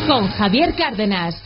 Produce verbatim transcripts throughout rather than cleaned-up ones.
con Javier Cárdenas.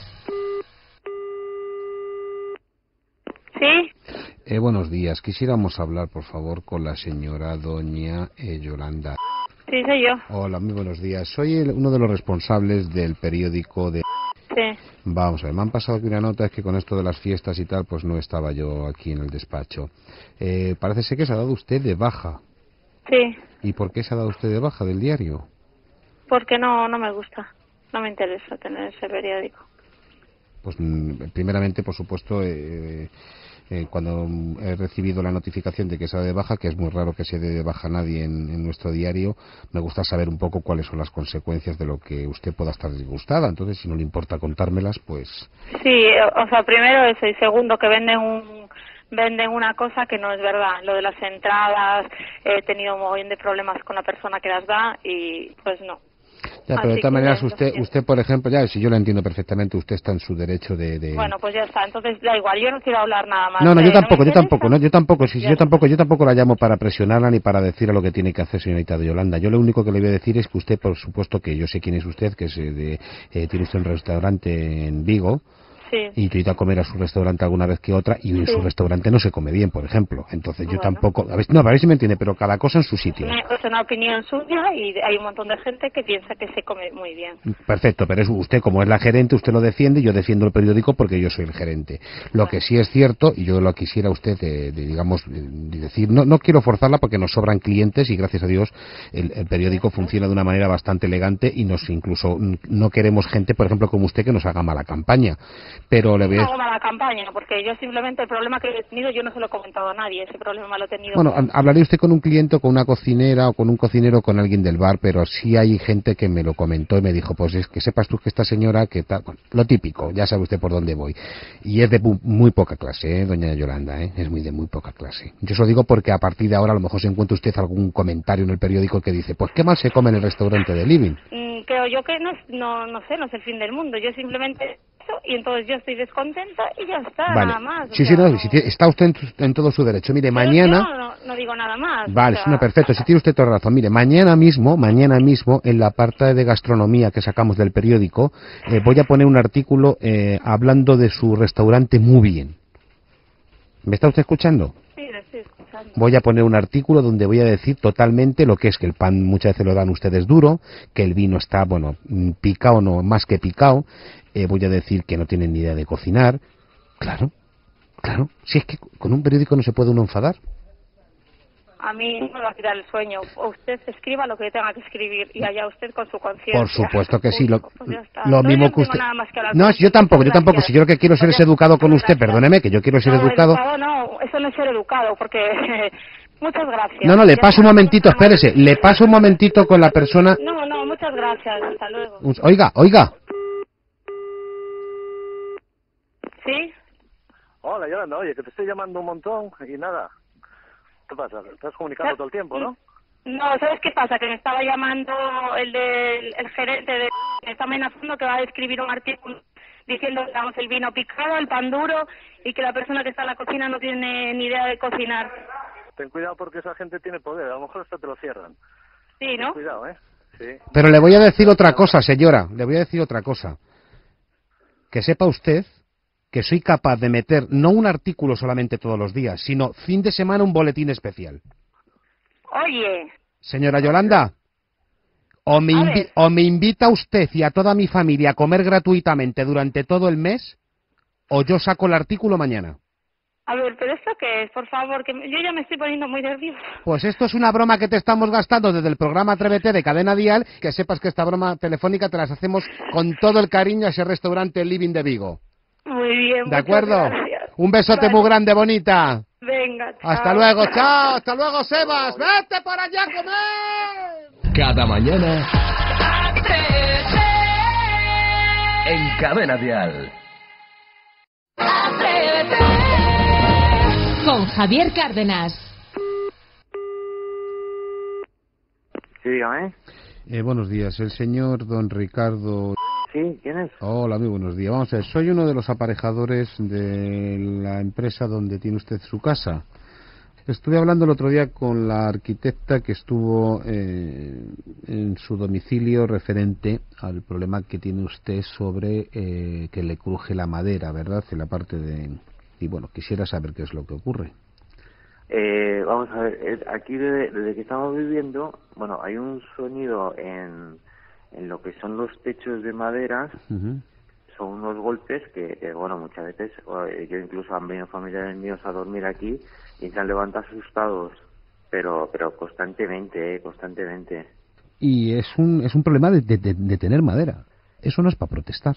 Sí. Eh, buenos días. Quisiéramos hablar, por favor, con la señora doña eh, Yolanda. Sí, soy yo. Hola, muy buenos días. Soy el- uno de los responsables del periódico de... Sí. Vamos a ver, me han pasado aquí una nota, es que con esto de las fiestas y tal, pues no estaba yo aquí en el despacho. Eh, parece ser que se ha dado usted de baja. Sí. ¿Y por qué se ha dado usted de baja del diario? Porque no, no me gusta. No me interesa tener ese periódico. Pues mm, primeramente, por supuesto, eh, eh, cuando he recibido la notificación de que se da de baja, que es muy raro que se dé de baja nadie en, en nuestro diario, me gusta saber un poco cuáles son las consecuencias de lo que usted pueda estar disgustada. Entonces, si no le importa contármelas, pues... Sí, o sea, primero eso y segundo que venden un venden una cosa que no es verdad. Lo de las entradas, he tenido un montón de problemas con la persona que las da y pues no. Ya, pero de Así todas que, maneras, lo usted, siento. usted, por ejemplo, ya, si yo lo entiendo perfectamente, usted está en su derecho de... de... Bueno, pues ya está. Entonces da igual. Yo no quiero hablar nada más. No, no, Eh, yo ¿no me tampoco, yo interesa? tampoco, no, yo tampoco, sí, sí, Ya yo está. tampoco, yo tampoco la llamo para presionarla ni para decirle lo que tiene que hacer, señorita de Yolanda. Yo lo único que le voy a decir es que usted, por supuesto, que yo sé quién es usted, que es eh, de, eh, tiene usted un restaurante en Vigo, Sí. y tú ido a comer a su restaurante alguna vez que otra, y en Sí. su restaurante no se come bien, por ejemplo. Entonces yo Bueno. tampoco, a ver, no, a ver si me entiende, pero cada cosa en su sitio. Es una opinión suya y hay un montón de gente que piensa que se come muy bien. Perfecto, pero es usted, como es la gerente, usted lo defiende, yo defiendo el periódico porque yo soy el gerente. Lo Bueno. que sí es cierto, y yo lo quisiera usted, de, de, digamos, de decir, no, no quiero forzarla porque nos sobran clientes y gracias a Dios el, el periódico funciona de una manera bastante elegante y nos incluso no queremos gente, por ejemplo, como usted, que nos haga mala campaña. Pero le voy a... No hago mala campaña, porque yo simplemente el problema que he tenido, yo no se lo he comentado a nadie, ese problema lo he tenido. Bueno, con- hablaré usted con un cliente o con una cocinera o con un cocinero o con alguien del bar, pero sí hay gente que me lo comentó y me dijo, pues es que sepas tú que esta señora, que tal, bueno, lo típico, ya sabe usted por dónde voy. Y es de mu- muy poca clase, ¿eh, doña Yolanda, ¿eh? Es muy de muy poca clase. Yo se lo digo porque a partir de ahora a lo mejor se encuentra usted algún comentario en el periódico que dice, pues qué mal se come en el restaurante de Living. Mm, creo yo que no, es- no, no sé, no es el fin del mundo, yo simplemente eso y entonces yo estoy descontenta y ya está, Vale. nada más. o Sí, sí, sea, no, si tiene- está usted en, tu- en todo su derecho. Mire, yo- mañana... yo no, no digo nada más. Vale, o sí, no, sea, perfecto, si tiene usted toda razón. Mire, mañana mismo, mañana mismo, en la parte de gastronomía que sacamos del periódico, eh, voy a poner un artículo eh, hablando de su restaurante muy bien. ¿Me está usted escuchando? sí, lo estoy escuchando. Voy a poner un artículo donde voy a decir totalmente lo que es que el pan muchas veces lo dan ustedes duro, que el vino está, bueno, mm, picado, no, más que picado. Eh, voy a decir que no tienen ni idea de cocinar. Claro, claro. Si es que con un periódico no se puede uno enfadar. A mí me va a quitar el sueño. O usted escriba lo que tenga que escribir y allá usted con su conciencia. Por supuesto que sí. Lo, Pues ya está. lo Entonces mismo yo no que tengo usted... nada más que hablar No, con yo usted. tampoco, yo Muchas tampoco. gracias. Si yo lo que quiero ser Pues es ya educado está. con usted, Gracias. perdóneme, que yo quiero ser No, educado. educado no, eso no es ser educado, porque muchas gracias. No, no, le Ya paso un está. momentito, espérese. Le paso un momentito con la persona... No, no, muchas gracias. Hasta luego. Oiga, oiga. ¿Sí? Hola, Yolanda, oye, que te estoy llamando un montón y nada. ¿Qué pasa? Estás comunicando todo el tiempo, ¿no? No, ¿sabes qué pasa? Que me estaba llamando el del el gerente de... Me está amenazando que va a escribir un artículo diciendo que damos el vino picado, el pan duro y que la persona que está en la cocina no tiene ni idea de cocinar. Ten cuidado porque esa gente tiene poder, a lo mejor hasta te lo cierran. Sí, ¿no? Ten cuidado, ¿eh? Sí. Pero le voy a decir otra cosa, señora. Le voy a decir otra cosa. Que sepa usted que soy capaz de meter no un artículo solamente todos los días, sino fin de semana un boletín especial. Oye, Señora Yolanda, o me, A invi- ver. o me invita usted y a toda mi familia a comer gratuitamente durante todo el mes, o yo saco el artículo mañana. a ver, ¿pero esto qué es? Por favor, que me- yo ya me estoy poniendo muy nerviosa. Pues esto es una broma que te estamos gastando desde el programa Atrévete de Cadena Dial, que sepas que esta broma telefónica te las hacemos con todo el cariño a ese restaurante Living de Vigo. Muy bien, ¿De muchas acuerdo? gracias. Un besote Vale. muy grande, bonita. Venga, chao. Hasta luego, chao, hasta luego, Sebas. ¡Vete para allá a comer! Cada mañana en Cadena Dial. Con Javier Cárdenas. Sí, dígame. Eh, buenos días, el señor don Ricardo... Sí, ¿quién es? Hola, muy buenos días. Vamos a ver, soy uno de los aparejadores de la empresa donde tiene usted su casa. Estuve hablando el otro día con la arquitecta que estuvo eh, en su domicilio referente al problema que tiene usted sobre eh, que le cruje la madera, ¿verdad? En la parte de... Y bueno, quisiera saber qué es lo que ocurre. Eh, vamos a ver, es- aquí desde, desde que estamos viviendo, bueno, hay un sonido en, en lo que son los techos de madera, Uh-huh. son unos golpes que, que, bueno, muchas veces, eh, yo incluso han venido familiares míos a dormir aquí y se han levantado asustados, pero pero constantemente, eh, constantemente. Y es un, es un problema de, de, de- de tener madera. Eso no es para protestar.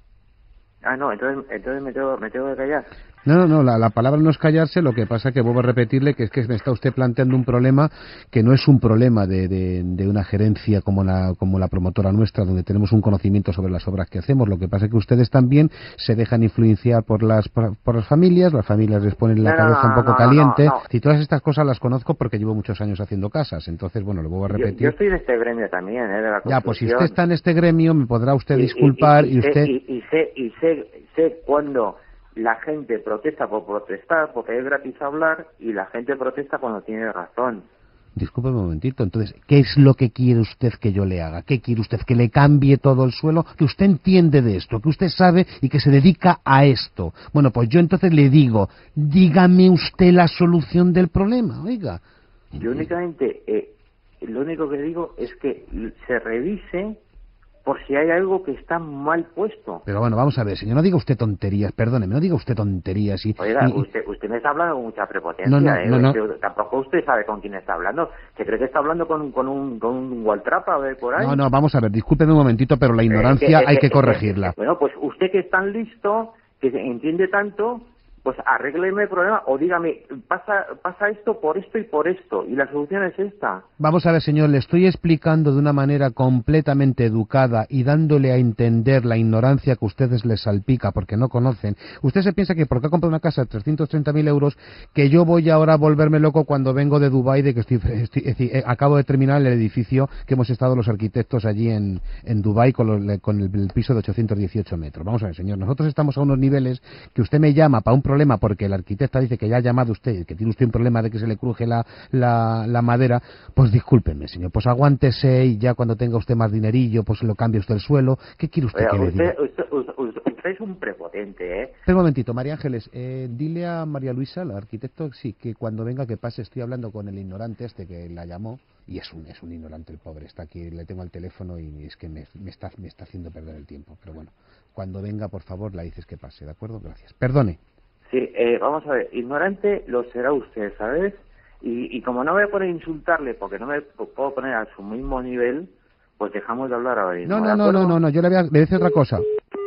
Ah, no, entonces, entonces me tengo, me tengo que callar. No, no, no, la, la palabra no es callarse, lo que pasa que vuelvo a repetirle que es que me está usted planteando un problema que no es un problema de, de, de una gerencia como la, como la promotora nuestra, donde tenemos un conocimiento sobre las obras que hacemos. Lo que pasa es que ustedes también se dejan influenciar por las, por, por las familias, las familias les ponen la No, no, cabeza no, un poco no, no, caliente, no, no. y todas estas cosas las conozco porque llevo muchos años haciendo casas. Entonces, bueno, lo vuelvo a Yo, repetir. yo estoy en este gremio también, eh, de la Ya, pues si construcción. usted está en este gremio, me podrá usted Y- y- disculpar y, y, sé- usted... y, y sé y sé sé cuando la gente protesta por protestar porque es gratis hablar y la gente protesta cuando tiene razón. Disculpe un momentito, entonces, ¿qué es lo que quiere usted que yo le haga? ¿Qué quiere usted? ¿Que le cambie todo el suelo? Que usted entiende de esto, que usted sabe y que se dedica a esto. Bueno, pues yo entonces le digo, dígame usted la solución del problema, oiga. Yo únicamente eh, lo único que digo es que se revise por si hay algo que está mal puesto. Pero bueno, vamos a ver, señor, no diga usted tonterías, perdóneme, no diga usted tonterías y... Oiga, y- y- usted, usted me está hablando con mucha prepotencia, No, no, ¿eh? no, no. Usted- tampoco usted sabe con quién está hablando. ¿Se cree que está hablando con, con un con un Waltrapa a ver, por ahí? No, no, vamos a ver, discúlpeme un momentito, pero la ignorancia Eh, hay eh, que eh, corregirla. eh, Bueno, pues usted que es tan listo, que entiende tanto, pues arrégleme el problema o dígame, pasa pasa esto por esto y por esto, y la solución es esta. Vamos a ver, señor, le estoy explicando de una manera completamente educada y dándole a entender la ignorancia que a ustedes les salpica porque no conocen. Usted se piensa que porque ha comprado una casa de trescientos treinta mil euros, que yo voy ahora a volverme loco cuando vengo de Dubái, de que estoy, estoy- es decir, eh, acabo de terminar el edificio que hemos estado los arquitectos allí en, en Dubái con, los- con el, el piso de ochocientos dieciocho metros. Vamos a ver, señor, nosotros estamos a unos niveles que usted me llama para un problema porque el arquitecta dice que ya ha llamado usted, que tiene usted un problema de que se le cruje la, la, la madera, pues discúlpeme, señor, pues aguántese y ya cuando tenga usted más dinerillo, pues lo cambie usted el suelo. ¿Qué quiere usted Oiga, que le diga? usted, usted, usted, usted- usted es un prepotente, ¿eh? Espera un momentito, María Ángeles, eh, dile a María Luisa, la arquitecto, sí, que cuando venga que pase, estoy hablando con el ignorante este que la llamó, y es un, es un ignorante el pobre, está aquí, le tengo al teléfono y es que me, me, está, me está haciendo perder el tiempo, pero bueno, cuando venga, por favor, la dices que pase, ¿de acuerdo? Gracias. Perdone. Sí, eh, vamos a ver, ignorante lo será usted, ¿sabes? Y, y como no voy a poder insultarle porque no me puedo poner a su mismo nivel, pues dejamos de hablar ahora mismo. No, ¿de no, no, acuerdo? no, no, no, yo le voy a, le voy a decir otra cosa.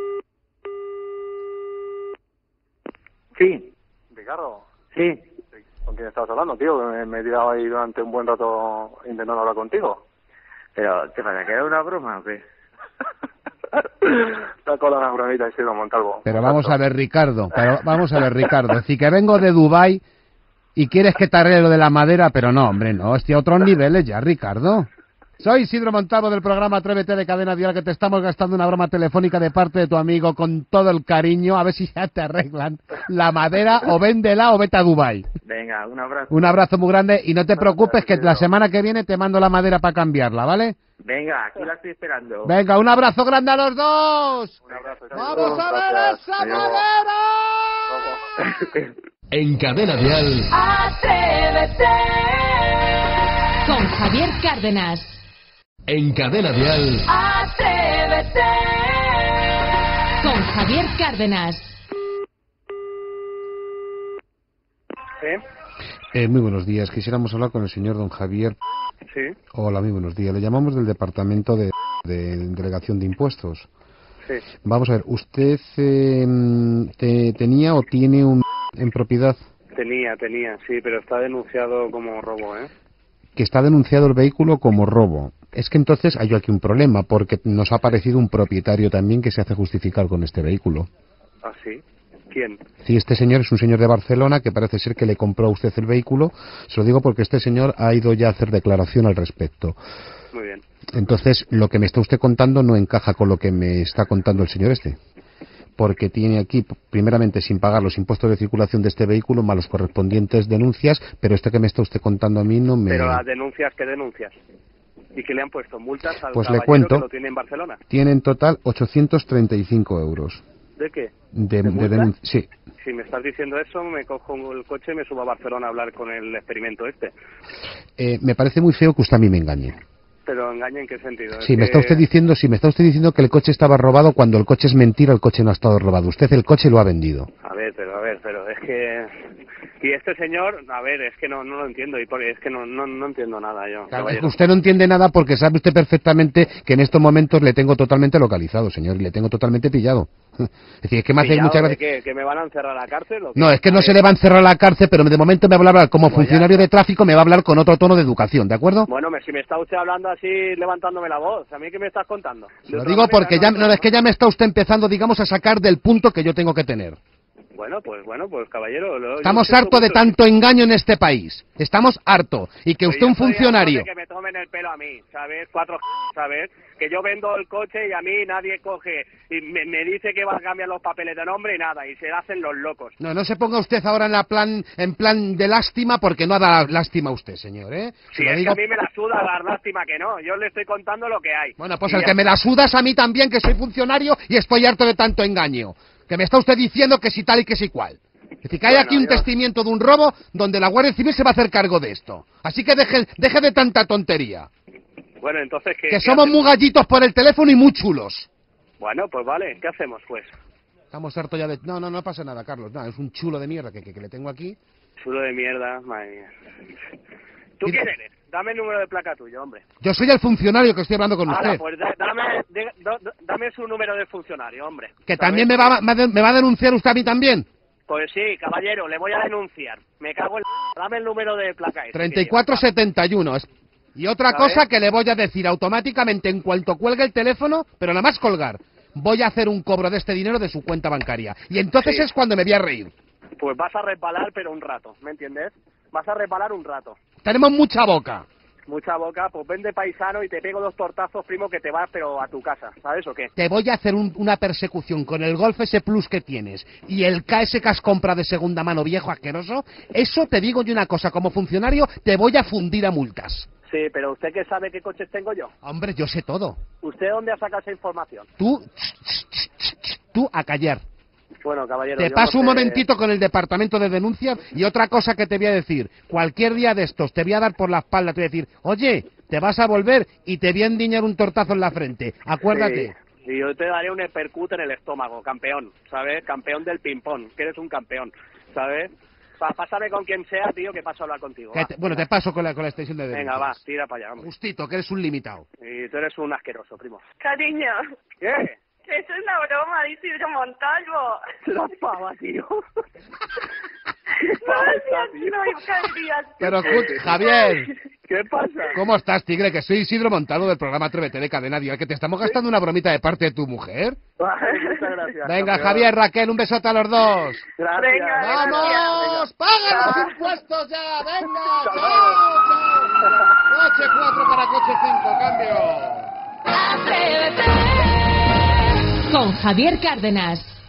Sí, Ricardo, sí. ¿con quién estabas hablando, tío? Que Me, me he tirado ahí durante un buen rato intentando hablar contigo. Pero, ¿te pasa que era una broma o qué? Saco la bromita y Isidro Montalvo. Pero vamos a ver, Ricardo, pero vamos a ver, Ricardo, es decir, que vengo de Dubái y quieres que te arregle lo de la madera, pero no, hombre, no, estoy a otros niveles ya, Ricardo. Soy Isidro Montalvo del programa Atrévete de Cadena Dial, que te estamos gastando una broma telefónica de parte de tu amigo con todo el cariño, a ver si ya te arreglan la madera, o véndela o vete a Dubái. Venga, un abrazo. Un abrazo muy grande y no te preocupes que la semana que viene te mando la madera para cambiarla, ¿vale? Venga, aquí la estoy esperando. Venga, un abrazo grande a los dos. Un abrazo. ¡Vamos a ver Gracias. esa Adiós. madera! En Cadena Dial, Atrévete con Javier Cárdenas. en Cadena Dial, Atrévete con Javier Cárdenas. ¿Sí? Eh, muy buenos días. Quisiéramos hablar con el señor don Javier. Sí, Hola, muy buenos días. Le llamamos del Departamento de, de Delegación de Impuestos. sí. Vamos a ver, ¿usted eh, te- tenía o tiene un en propiedad Tenía, tenía, sí, pero está denunciado como robo, ¿eh? que está denunciado el vehículo como robo? Es que entonces hay aquí un problema, porque nos ha aparecido un propietario también que se hace justificar con este vehículo. ¿Ah, sí? ¿Quién? Sí, este señor es un señor de Barcelona que parece ser que le compró a usted el vehículo. Se lo digo porque este señor ha ido ya a hacer declaración al respecto. Muy bien. Entonces, lo que me está usted contando no encaja con lo que me está contando el señor este. porque tiene aquí, primeramente, sin pagar los impuestos de circulación de este vehículo, más los correspondientes denuncias, pero este que me está usted contando a mí no me... Pero las denuncias, ¿qué denuncias? ¿Y que le han puesto multas al pues le caballero cuento, que lo tiene en Barcelona? Tiene en total ochocientos treinta y cinco euros. ¿De qué? De, ¿De de denun- sí. Si me estás diciendo eso, me cojo el coche y me subo a Barcelona a hablar con el experimento este. Eh, me parece muy feo que usted a mí me engañe. Pero engaña en qué sentido. Sí, Es me que- está usted diciendo, sí, me está usted diciendo que el coche estaba robado cuando el coche es mentira, el coche no ha estado robado. Usted el coche lo ha vendido. A ver, pero a ver, pero es que... Y este señor, a ver, es que no no lo entiendo, y por- es que no no, no entiendo nada yo. Claro, es caballero. que usted no entiende nada porque sabe usted perfectamente que en estos momentos le tengo totalmente localizado, señor, y le tengo totalmente pillado. Es decir, es que me hace ¿Pillado mucha de gracia. qué? ¿Que me van a encerrar a la cárcel o qué? No, es que A no ver, se le va a encerrar a la cárcel, pero de momento me va a hablar como Pues ya funcionario está. de tráfico, me va a hablar con otro tono de educación, ¿de acuerdo? Bueno, me- si me está usted hablando así, levantándome la voz, ¿a mí qué me estás contando? De Lo otra digo manera, porque no, ya, no, no, es que ya me está usted empezando, digamos, a sacar del punto que yo tengo que tener. Bueno, pues bueno, pues caballero... lo- yo Estamos siento hartos de mucho- tanto engaño en este país. Estamos hartos. Y que Pero usted, yo un estoy harto funcionario... de que me tomen el pelo a mí, ¿sabes? Cuatro, ¿sabes? Que yo vendo el coche y a mí nadie coge y me, me dice que va a cambiar los papeles de nombre y nada, y se hacen los locos. No, no se ponga usted ahora en, la plan, en plan de lástima porque no ha dado lástima a usted, señor, ¿eh? Se Si lo es digo- que a mí me la suda dar lástima que no, yo le estoy contando lo que hay. Bueno, pues Y el ya que me está. la sudas a mí también, que soy funcionario y estoy harto de tanto engaño. Que me está usted diciendo que si tal y que si cual. Es decir, que hay Bueno, aquí un yo- testimiento de un robo donde la Guardia Civil se va a hacer cargo de esto. Así que deje, deje de tanta tontería. Bueno, entonces, ¿qué? Que qué somos hacemos? muy gallitos por el teléfono y muy chulos. Bueno, pues vale, ¿qué hacemos, pues? Estamos hartos ya de... No, no, no pasa nada, Carlos. No, es un chulo de mierda que, que, que le tengo aquí. Chulo de mierda, madre mía. ¿Tú Mira- quién eres? Dame el número de placa tuyo, hombre. Yo soy el funcionario que estoy hablando con Ahora, usted. pues da- dame, de- do- do- dame su número de funcionario, hombre. Que ¿Sabes? también me va, me va- me va a denunciar usted a mí también. Pues sí, caballero, le voy a denunciar. Me cago en... Dame el número de placa ese treinta y que cuatro lleva. setenta y uno. Es- Y otra ¿Sabes? cosa que le voy a decir automáticamente en cuanto cuelgue el teléfono, pero nada más colgar, voy a hacer un cobro de este dinero de su cuenta bancaria. Y entonces Sí. es cuando me voy a reír. Pues vas a resbalar, pero un rato, ¿me entiendes? Vas a resbalar un rato. Tenemos mucha boca. Mucha boca, pues vende paisano y te pego dos tortazos, primo, que te vas, pero a tu casa, ¿sabes o qué? Te voy a hacer un- una persecución con el Golf S Plus que tienes y el K S que has comprado de segunda mano viejo asqueroso. Eso te digo yo una cosa, como funcionario te voy a fundir a multas. Sí, pero ¿usted qué sabe qué coches tengo yo? Hombre, yo sé todo. ¿Usted dónde ha sacado esa información? Tú, tú a callar. Bueno, caballero... Te yo paso no un sé- momentito con el departamento de denuncias y otra cosa que te voy a decir. Cualquier día de estos te voy a dar por la espalda, te voy a decir, oye, te vas a volver y te voy a endiñar un tortazo en la frente. Acuérdate. Sí, y yo te daré un percute en el estómago, campeón, ¿sabes? Campeón del ping-pong, que eres un campeón, ¿sabes? Pa- pásame con quien sea, tío, que paso a hablar contigo. Que va. te- bueno, te paso con la, con la extensión de denuncias. Venga, va, tira para allá, hombre. Justito, que eres un limitado. Y tú eres un asqueroso, primo. Cariño, ¿Qué? que eso es una broma, dice Isidro Montalvo. La pava, tío. ¿Qué No pasa, decías, tío? no, Isidro. Pero, escucha, Javier, ¿Qué pasa? ¿cómo estás, tigre? Que soy Isidro Montalvo del programa Atrévete de Cadena Dial, que te estamos gastando una bromita de parte de tu mujer. Muchas gracias. Venga, campeón. Javier, Raquel, un besote a los dos. Gracias. Venga, ¡Vamos! ¡Paga los impuestos ya! ¡Venga! ¡Chao! ¡Chao! Coche cuatro para coche cinco, cambio. Atrévete con Javier Cárdenas.